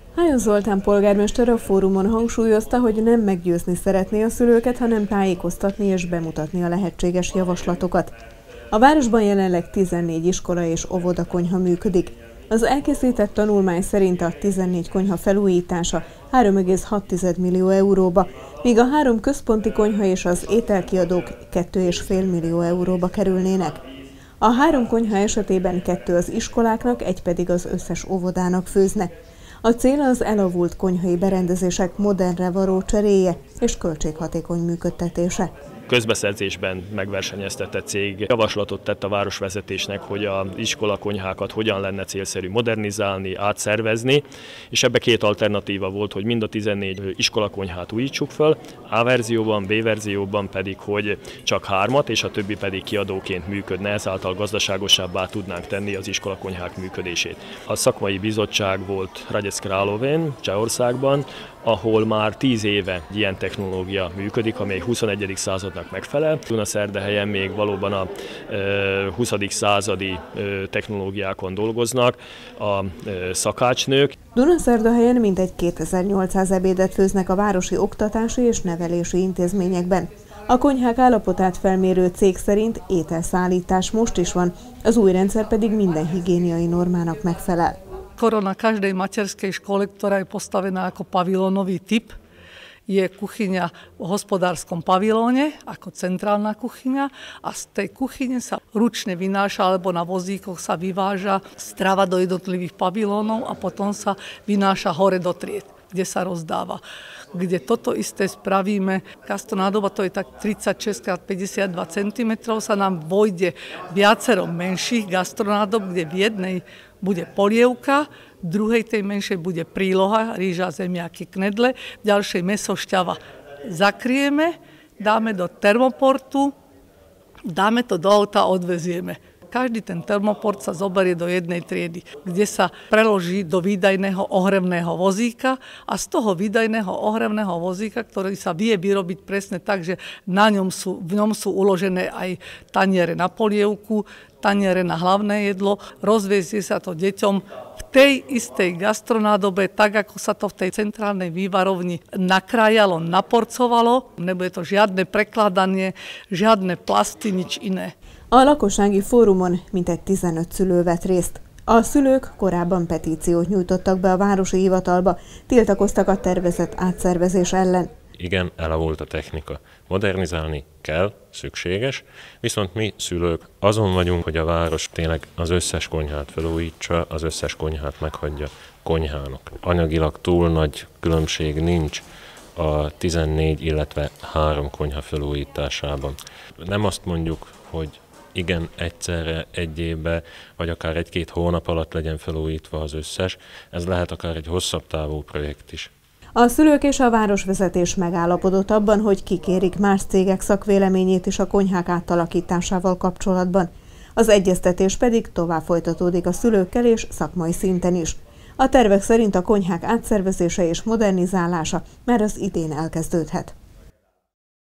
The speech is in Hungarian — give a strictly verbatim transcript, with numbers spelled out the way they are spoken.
Hájó Zoltán polgármester a fórumon hangsúlyozta, hogy nem meggyőzni szeretné a szülőket, hanem tájékoztatni és bemutatni a lehetséges javaslatokat. A városban jelenleg tizennégy iskola és óvodakonyha működik. Az elkészített tanulmány szerint a tizennégy konyha felújítása három egész hat millió euróba, míg a három központi konyha és az ételkiadók két egész öt millió euróba kerülnének. A három konyha esetében kettő az iskoláknak, egy pedig az összes óvodának főzne. A cél az elavult konyhai berendezések modernre való cseréje és költséghatékony működtetése. Közbeszerzésben megversenyeztetett cég javaslatot tett a városvezetésnek, hogy az iskolakonyhákat hogyan lenne célszerű modernizálni, átszervezni, és ebbe két alternatíva volt, hogy mind a tizennégy iskolakonyhát újítsuk föl, A verzióban, B verzióban pedig, hogy csak hármat, és a többi pedig kiadóként működne, ezáltal gazdaságosabbá tudnánk tenni az iskolakonyhák működését. A szakmai bizottság volt Hradec Králové, Csehországban, ahol már tíz éve ilyen technológia működik, amely huszonegyedik századnak megfelel. Dunaszerdahelyen még valóban a huszadik századi technológiákon dolgoznak a szakácsnők. Dunaszerdahelyen mintegy kétezer-nyolcszáz ebédet főznek a városi oktatási és nevelési intézményekben. A konyhák állapotát felmérő cég szerint ételszállítás most is van, az új rendszer pedig minden higiéniai normának megfelel. Skoro na každej materskej škole, ktorá je postavená ako pavilónový typ, je kuchyňa v hospodárskom pavilóne ako centrálna kuchyňa a z tej kuchyne sa ručne vynáša alebo na vozíkoch sa vyváža strava do jednotlivých pavilónov a potom sa vynáša hore do tried, kde sa rozdáva. Kde toto isté spravíme, gastronádoba, to je tak tridsaťšesť krát päťdesiatdva centimetrov, sa nám vojde viacero menších gastronádob, kde v jednej bude polievka, v druhej tej menšej bude príloha, rýža, zemiaky, knedle, v ďalšej mäso, šťava. Zakrieme, dáme do termoportu, dáme to do auta a odvezieme. Každý ten termoport sa zoberie do jednej triedy, kde sa preloží do výdajného ohrevného vozíka a z toho výdajného ohrevného vozíka, ktorý sa vie vyrobiť presne tak, že na ňom sú, v ňom sú uložené aj taniere na polievku, taniere na hlavné jedlo, rozvezie sa to deťom v tej istej gastronádobe, tak ako sa to v tej centrálnej vývarovni nakrájalo, naporcovalo. Nebude to žiadne prekladanie, žiadne plasty, nič iné. A lakossági fórumon mintegy tizenöt szülő vett részt. A szülők korábban petíciót nyújtottak be a városi hivatalba, tiltakoztak a tervezett átszervezés ellen. Igen, elavult a technika. Modernizálni kell, szükséges, viszont mi szülők azon vagyunk, hogy a város tényleg az összes konyhát felújítsa, az összes konyhát meghagyja konyhának. Anyagilag túl nagy különbség nincs a tizennégy, illetve három konyha felújításában. Nem azt mondjuk, hogy igen, egyszerre, egy évbe, vagy akár egy-két hónap alatt legyen felújítva az összes, ez lehet akár egy hosszabb távú projekt is. A szülők és a városvezetés megállapodott abban, hogy kikérik más cégek szakvéleményét is a konyhák átalakításával kapcsolatban. Az egyeztetés pedig tovább folytatódik a szülőkkel és szakmai szinten is. A tervek szerint a konyhák átszervezése és modernizálása már az idén elkezdődhet.